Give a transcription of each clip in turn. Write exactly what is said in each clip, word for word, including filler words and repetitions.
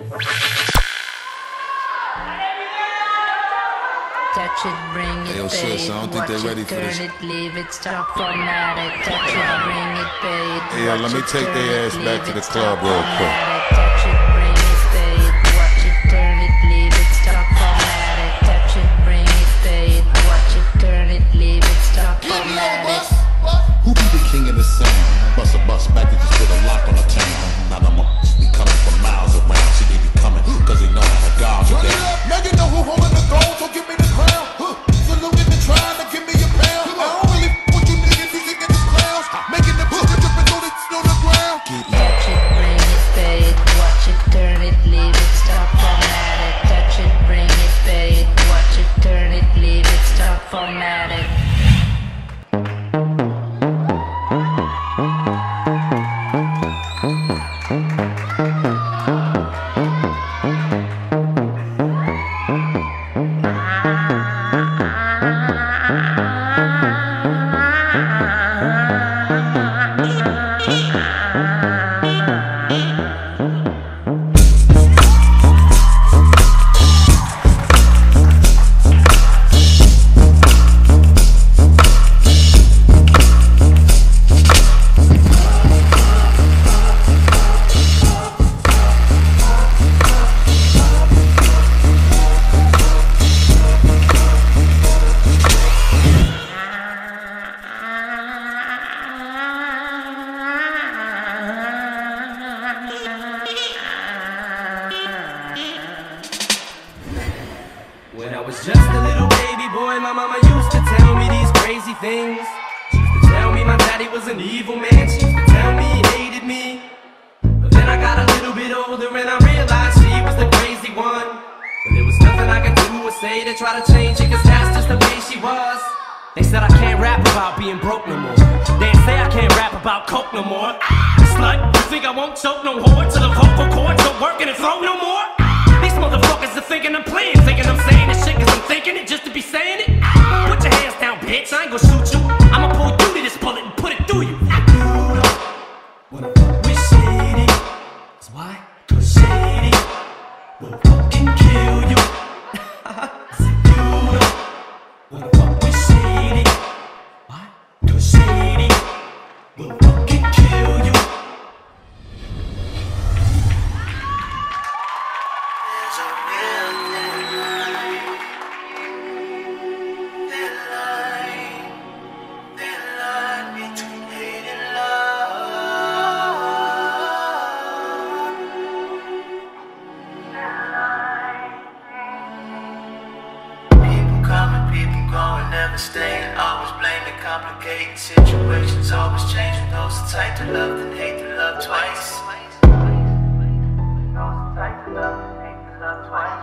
Touch it, bring it, hey, yo, pay sis, it, I don't think watch they're ready it, for turn this. it, leave it, stop, formatted. Touch it, bring it, pay it, Hey, yo, watch let me it, take turn their it, ass back leave to the it, club stop, real quick. formatted. Touch it, bring it, pay it, watch it, turn it, leave it, stop, formatted. Touch it, bring it, pay it, watch it, turn it, leave it, stop, formatted. Who be the king of the sound? Bust a bus back and just put a lock on the town. Now them be coming from miles around. See they be coming, cause they know how God's are down. Now you know who holding the gold, so give me the crown. Huh. Saluting and trying to give me a pound. I don't really f what you niggas, these niggas is clowns. Making the picture different so they on the ground. Touch it, bring it, pay it, watch it, turn it, leave it, stop, formatted. Touch it, bring it, pay it, watch it, turn it, leave it, stop, formatted. When I was just a little baby boy, my mama used to tell me these crazy things. She used to tell me my daddy was an evil man. She used to tell me he hated me. But then I got a little bit older and I realized she was the crazy one. But there was nothing I could do or say to try to change it, cause that's just the way she was. They said I can't rap about being broke no more. They say I can't rap about coke no more. Slut, you think I won't choke no whore till the vocal cords don't work in the throat no more? These motherfuckers are thinking I'm playing, thinking I'm saying this shit cause I'm thinking it just to be saying it. Put your hands down, bitch, I ain't gon' shoot you. I'ma pull you to this bullet and put it through you. You don't wanna fuck with Shady. That's why? Cause Shady will fucking kill you. You don't wanna fuck with Shady. Why? Cause Shady will fucking kill you. Staying, always blaming complicated situations, always changing. Those the type to love and hate to love twice. Those the type to love and hate to love twice.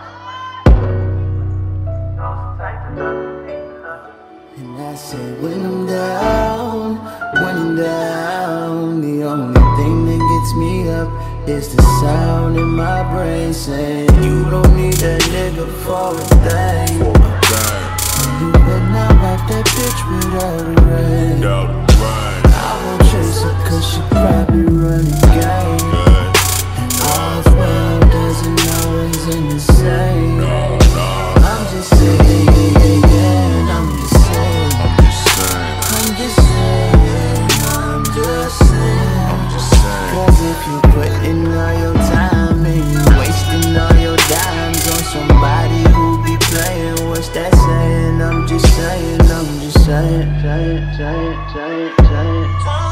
Those the type to love and hate to love. And I say when I'm down, when I'm down, the only thing that gets me up is the sound in my brain saying you don't need that nigga for a thing. You better not wipe that bitch without a rain. I won't chase her cause she probably running game. And all the world doesn't always end the same. I'm just saying, yeah, yeah, yeah, and I'm just saying. I'm just saying, I'm just saying. Cause if you putting all your time and you wasting all your dimes on somebody who be playing, what's that saying? I'm just saying, I'm just saying, saying, saying, saying, saying.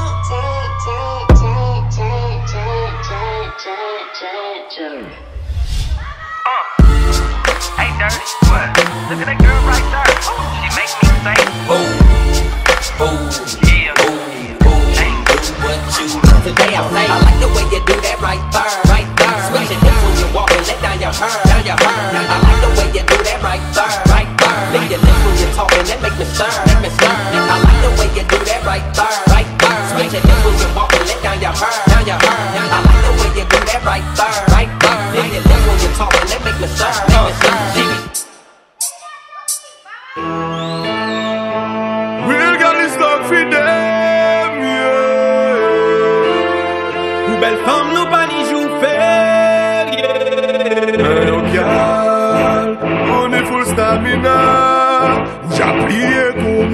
Hey, Dirty, what? Look at that girl right there. She make me say, Ooh, ooh, yeah, ooh, ooh, hey, what you today I play. I like the way you do that right there, right there. Switch your hips when you walk and let down your hair, down your hair. I like the way you do that right there, right there. Lick your lips when you're talking, that make me stir, make me stir. I like the way you do that right there, right there. Switch your hips when you walk and let down your hair, down your hair. I like the way you do that right there, right there. Lick your lips when you're talking, that make me stir, make me stir. Real girl is love for them, yeah. Ou belle femme, nous pas ni joue faire, yeah.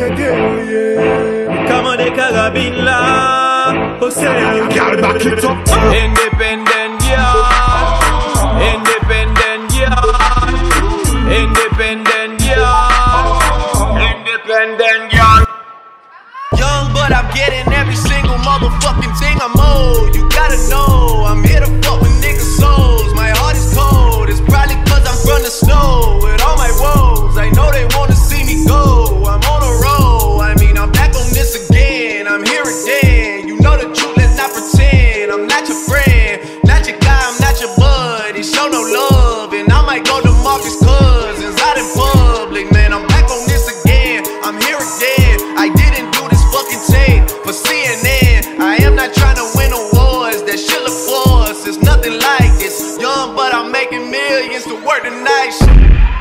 girl, yeah. Come on, the carabin la, Jose. Girl, back it up. Independent girl, independent girl, independent girl, independent girl. Young, but I'm getting every single motherfucking thing I'm owed. You gotta know, I'm here to fuck with niggas' souls. My heart is cold, it's probably cause I'm from the snow. With all my woes, I know they wanna see me go. I'm on a roll, I mean, I'm back on this again. I'm here again, you know the truth, let's not pretend. I'm not your friend, not your guy, I'm not your buddy. Show no love, and I might go to Marcus Cousins out in public. Man, I'm back on this again, I'm here again. I didn't do this fucking tape for C N N. I am not trying to win awards, that shit look for us. It's nothing like this. Young, but I'm making millions to work the night shift.